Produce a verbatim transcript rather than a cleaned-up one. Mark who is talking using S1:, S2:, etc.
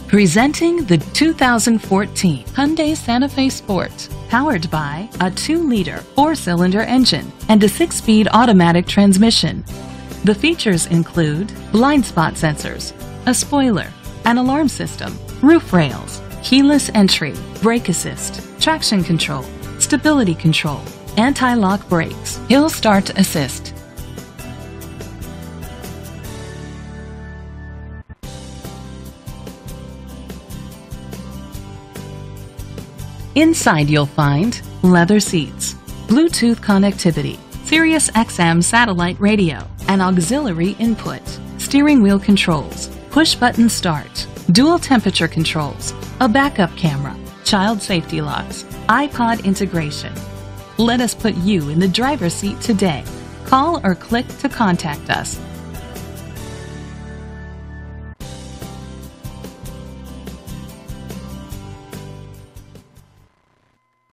S1: Presenting the two thousand fourteen Hyundai Santa Fe Sport, powered by a two liter four-cylinder engine and a six-speed automatic transmission. The features include blind spot sensors, a spoiler, an alarm system, roof rails, keyless entry, brake assist, traction control, stability control, anti-lock brakes, hill start assist. Inside you'll find leather seats, Bluetooth connectivity, Sirius X M satellite radio, an auxiliary input, steering wheel controls, push-button start, dual temperature controls, a backup camera, child safety locks, iPod integration. Let us put you in the driver's seat today. Call or click to contact us.